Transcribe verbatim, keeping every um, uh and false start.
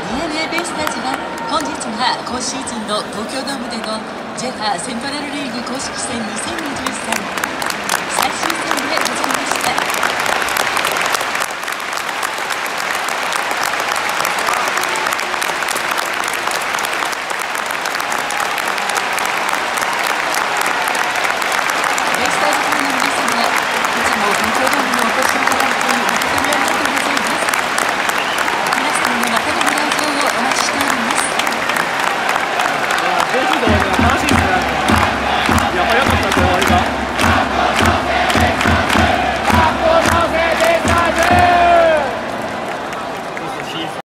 ディーエヌエー ベイスターズは本日が今シーズンの東京ドームでのジェファーセントラルリーグ公式戦にせんにじゅうさん最終戦でございました。ベイスターズファンの皆様、いつも東京ドームにお越しいただいて誠にありがとうございます。皆様のまたのご来場をお待ちしております。 楽しい